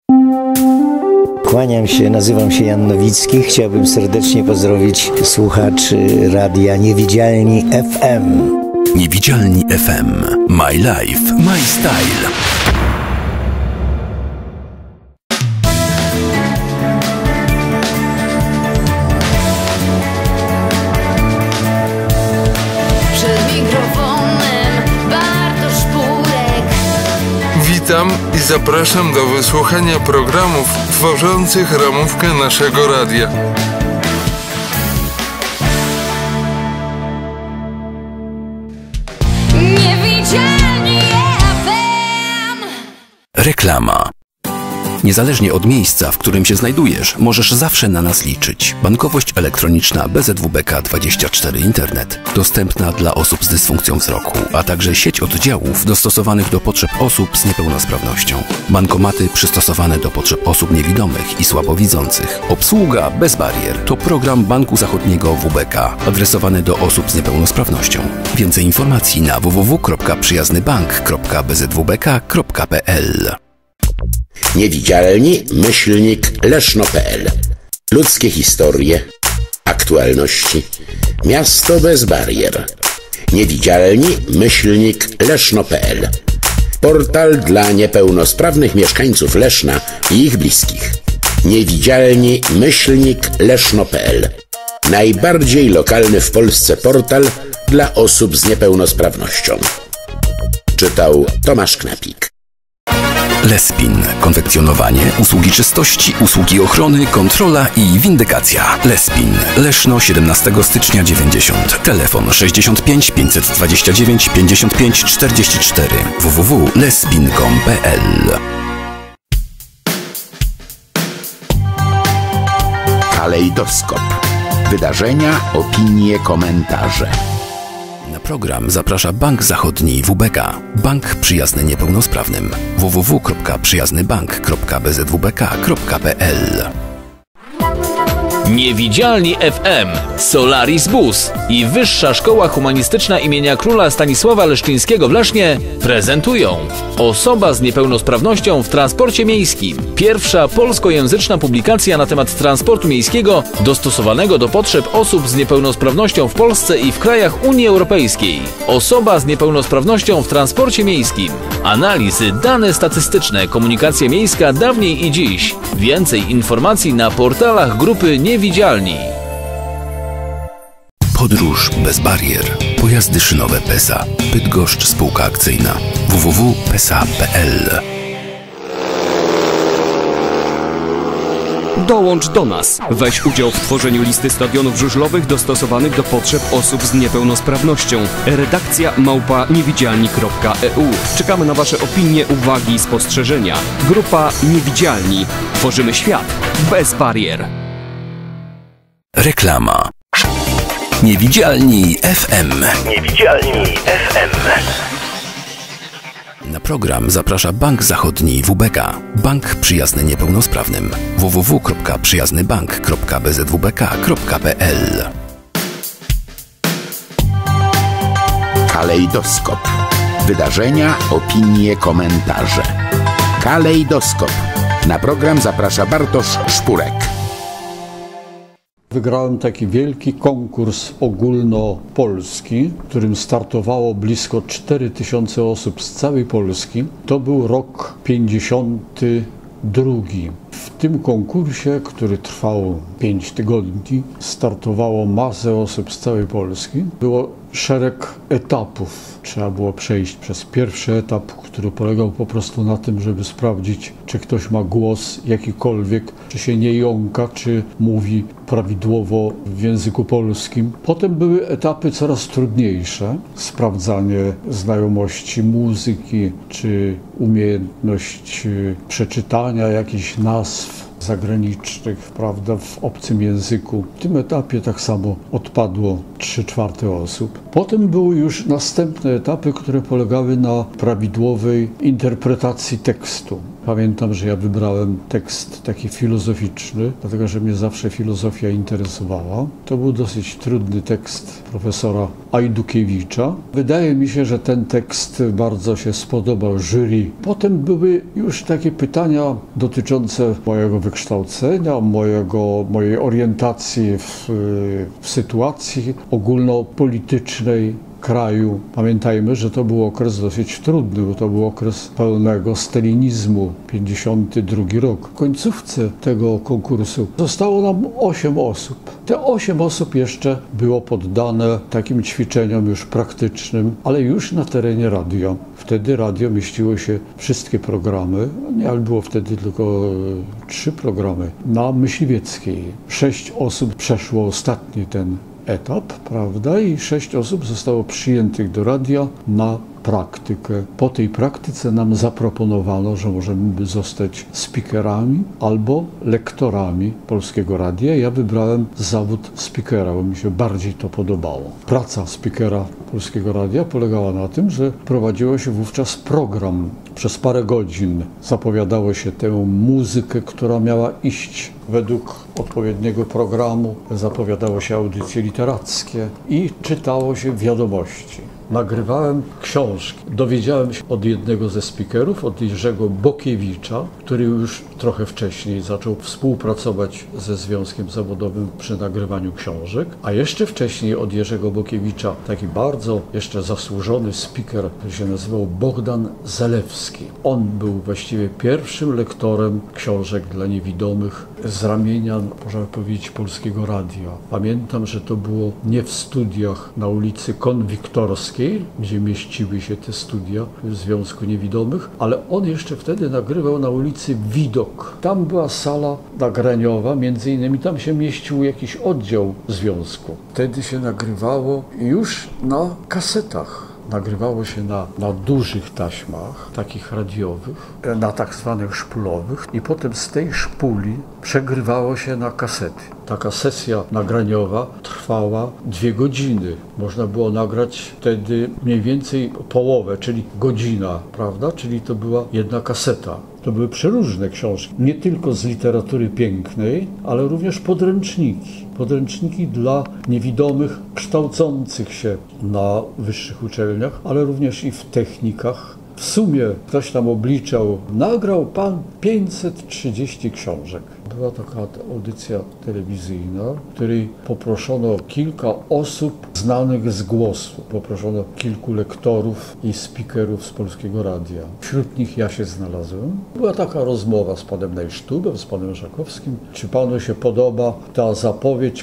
Kłaniam się, nazywam się Jan Nowicki. Chciałbym serdecznie pozdrowić słuchaczy radia Niewidzialni FM. Niewidzialni FM. My life, my style. Witam i zapraszam do wysłuchania programów tworzących ramówkę naszego radia. Niewidzialni FM. Reklama. Niezależnie od miejsca, w którym się znajdujesz, możesz zawsze na nas liczyć. Bankowość elektroniczna BZWBK24 Internet. Dostępna dla osób z dysfunkcją wzroku, a także sieć oddziałów dostosowanych do potrzeb osób z niepełnosprawnością. Bankomaty przystosowane do potrzeb osób niewidomych i słabowidzących. Obsługa bez barier. To program Banku Zachodniego WBK, adresowany do osób z niepełnosprawnością. Więcej informacji na www.przyjaznybank.bzwbk.pl. Niewidzialni-leszno.pl. Ludzkie historie, aktualności, miasto bez barier. Niewidzialni-leszno.pl. Portal dla niepełnosprawnych mieszkańców Leszna i ich bliskich. Niewidzialni-leszno.pl. Najbardziej lokalny w Polsce portal dla osób z niepełnosprawnością. Czytał Tomasz Knapik. Lespin. Konfekcjonowanie, usługi czystości, usługi ochrony, kontrola i windykacja. Lespin. Leszno 17 stycznia 90. Telefon 65 529 55 44. www.lespin.com.pl. Kalejdoskop. Wydarzenia, opinie, komentarze. Na program zaprasza Bank Zachodni WBK. Bank przyjazny niepełnosprawnym. www.przyjaznybank.bzwbk.pl. Niewidzialni FM, Solaris Bus i Wyższa Szkoła Humanistyczna imienia Króla Stanisława Leszczyńskiego w Lesznie prezentują Osoba z niepełnosprawnością w transporcie miejskim. Pierwsza polskojęzyczna publikacja na temat transportu miejskiego dostosowanego do potrzeb osób z niepełnosprawnością w Polsce i w krajach Unii Europejskiej. Osoba z niepełnosprawnością w transporcie miejskim. Analizy, dane statystyczne, komunikacja miejska dawniej i dziś. Więcej informacji na portalach grupy Niewidzialni. Podróż bez barier. Pojazdy szynowe PESA. Bydgoszcz Spółka Akcyjna. www.pesa.pl. Dołącz do nas. Weź udział w tworzeniu listy stadionów żużlowych dostosowanych do potrzeb osób z niepełnosprawnością. Redakcja @niewidzialni.eu. Czekamy na Wasze opinie, uwagi i spostrzeżenia. Grupa Niewidzialni. Tworzymy świat bez barier. Reklama. Niewidzialni FM. Niewidzialni FM. Na program zaprasza Bank Zachodni WBK. Bank przyjazny niepełnosprawnym. www.przyjaznybank.bzwbk.pl. Kalejdoskop. Wydarzenia, opinie, komentarze. Kalejdoskop. Na program zaprasza Bartosz Szpurek. Wygrałem taki wielki konkurs ogólnopolski, w którym startowało blisko 4000 osób z całej Polski. To był rok 52. W tym konkursie, który trwał 5 tygodni, startowało masę osób z całej Polski. Było szereg etapów. Trzeba było przejść przez pierwszy etap, który polegał po prostu na tym, żeby sprawdzić, czy ktoś ma głos jakikolwiek, czy się nie jąka, czy mówi prawidłowo w języku polskim. Potem były etapy coraz trudniejsze. Sprawdzanie znajomości muzyki, czy umiejętność przeczytania jakichś nazw zagranicznych, prawda, w obcym języku. W tym etapie tak samo odpadło 3/4 osób. Potem były już następne etapy, które polegały na prawidłowej interpretacji tekstu. Pamiętam, że ja wybrałem tekst taki filozoficzny, dlatego że mnie zawsze filozofia interesowała. To był dosyć trudny tekst profesora Ajdukiewicza. Wydaje mi się, że ten tekst bardzo się spodobał jury. Potem były już takie pytania dotyczące mojego wykształcenia, mojej orientacji w sytuacji ogólnopolitycznej kraju. Pamiętajmy, że to był okres dosyć trudny, bo to był okres pełnego stalinizmu, 52 rok. W końcówce tego konkursu zostało nam 8 osób. Te 8 osób jeszcze było poddane takim ćwiczeniom już praktycznym, ale już na terenie radia. Wtedy radio mieściło się wszystkie programy, nie, ale było wtedy tylko 3 programy. Na Myśliwieckiej 6 osób przeszło ostatni ten etap, prawda? I 6 osób zostało przyjętych do radia na praktykę. Po tej praktyce nam zaproponowano, że możemy zostać speakerami albo lektorami Polskiego Radia. Ja wybrałem zawód speakera, bo mi się bardziej to podobało. Praca speakera Polskiego Radia polegała na tym, że prowadziło się wówczas program. Przez parę godzin zapowiadało się tę muzykę, która miała iść według odpowiedniego programu. Zapowiadało się audycje literackie i czytało się wiadomości. Nagrywałem książki. Dowiedziałem się od jednego ze speakerów, od Jerzego Bokiewicza, który już trochę wcześniej zaczął współpracować ze Związkiem Zawodowym przy nagrywaniu książek, a jeszcze wcześniej od Jerzego Bokiewicza taki bardzo jeszcze zasłużony speaker, który się nazywał Bogdan Zalewski. On był właściwie pierwszym lektorem książek dla niewidomych z ramienia, można powiedzieć, Polskiego Radia. Pamiętam, że to było nie w studiach na ulicy Konwiktorskiej, gdzie mieściły się te studia w Związku Niewidomych, ale on jeszcze wtedy nagrywał na ulicy Widok. Tam była sala nagraniowa, między innymi tam się mieścił jakiś oddział związku. Wtedy się nagrywało już na kasetach. Nagrywało się na dużych taśmach, takich radiowych, na tak zwanych szpulowych i potem z tej szpuli przegrywało się na kasety. Taka sesja nagraniowa trwała 2 godziny. Można było nagrać wtedy mniej więcej połowę, czyli godzina, prawda? Czyli to była jedna kaseta. To były przeróżne książki, nie tylko z literatury pięknej, ale również podręczniki. Podręczniki dla niewidomych, kształcących się na wyższych uczelniach, ale również i w technikach. W sumie ktoś tam obliczał, nagrał pan 530 książek. Była taka audycja telewizyjna, w której poproszono kilka osób znanych z głosu. Poproszono kilku lektorów i speakerów z Polskiego Radia. Wśród nich ja się znalazłem. Była taka rozmowa z panem Najsztubem, z panem Żakowskim. Czy panu się podoba ta zapowiedź,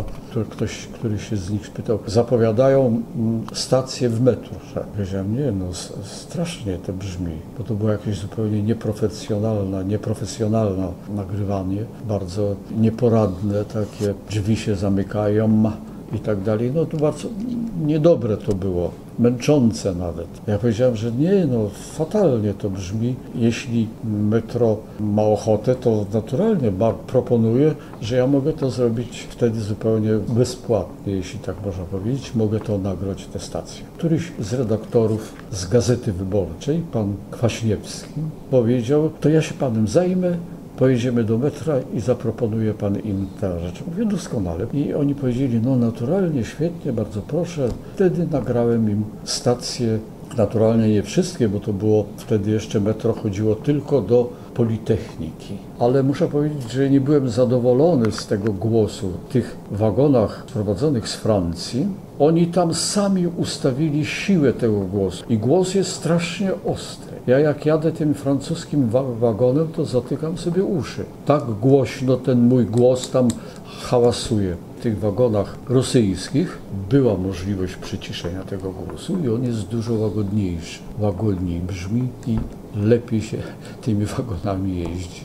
który się z nich spytał. Zapowiadają stację w metrze. Powiedziałem, nie, no strasznie to brzmi, bo to było jakieś zupełnie nieprofesjonalne nagrywanie, bardzo nieporadne, takie drzwi się zamykają i tak dalej. No to bardzo niedobre to było, męczące nawet. Ja powiedziałem, że nie, no fatalnie to brzmi. Jeśli metro ma ochotę, to naturalnie proponuję, że ja mogę to zrobić wtedy zupełnie bezpłatnie, jeśli tak można powiedzieć. Mogę to nagrać tę stację. Któryś z redaktorów z Gazety Wyborczej, pan Kwaśniewski, powiedział, to ja się panem zajmę, pojedziemy do metra i zaproponuje pan im tę rzecz. Mówię, doskonale. I oni powiedzieli, no naturalnie, świetnie, bardzo proszę. Wtedy nagrałem im stację, naturalnie nie wszystkie, bo to było wtedy jeszcze metro chodziło tylko do Politechniki. Ale muszę powiedzieć, że nie byłem zadowolony z tego głosu. W tych wagonach prowadzonych z Francji, oni tam sami ustawili siłę tego głosu. I głos jest strasznie ostry. Ja jak jadę tym francuskim wagonem, to zatykam sobie uszy. Tak głośno ten mój głos tam hałasuje. W tych wagonach rosyjskich była możliwość przyciszenia tego głosu i on jest dużo łagodniejszy. Łagodniej brzmi i lepiej się tymi wagonami jeździ.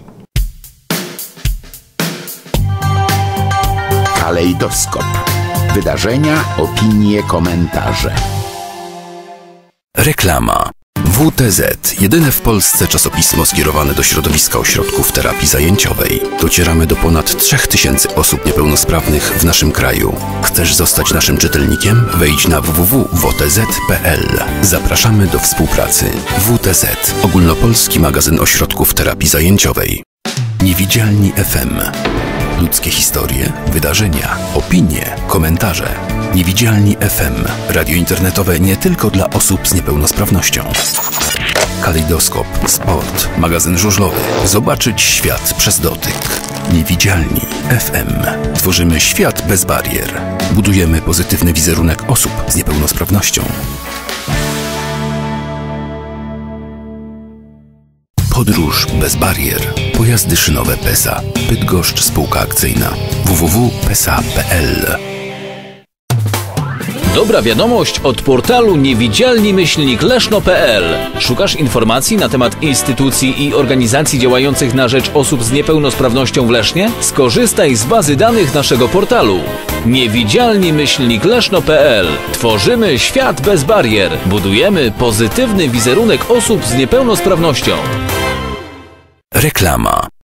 Kalejdoskop. Wydarzenia, opinie, komentarze. Reklama. WTZ, jedyne w Polsce czasopismo skierowane do środowiska ośrodków terapii zajęciowej. Docieramy do ponad 3000 osób niepełnosprawnych w naszym kraju. Chcesz zostać naszym czytelnikiem? Wejdź na www.wtz.pl. Zapraszamy do współpracy. WTZ, ogólnopolski magazyn ośrodków terapii zajęciowej. Niewidzialni FM. Ludzkie historie, wydarzenia, opinie, komentarze. Niewidzialni FM. Radio internetowe nie tylko dla osób z niepełnosprawnością. Kalejdoskop, sport, magazyn żużlowy. Zobaczyć świat przez dotyk. Niewidzialni FM. Tworzymy świat bez barier. Budujemy pozytywny wizerunek osób z niepełnosprawnością. Podróż bez barier. Pojazdy szynowe PESA. Bydgoszcz Spółka Akcyjna. www.pesa.pl. Dobra wiadomość od portalu niewidzialni-leszno.pl. Szukasz informacji na temat instytucji i organizacji działających na rzecz osób z niepełnosprawnością w Lesznie? Skorzystaj z bazy danych naszego portalu. Niewidzialni-leszno.pl. Tworzymy świat bez barier. Budujemy pozytywny wizerunek osób z niepełnosprawnością. Reklama.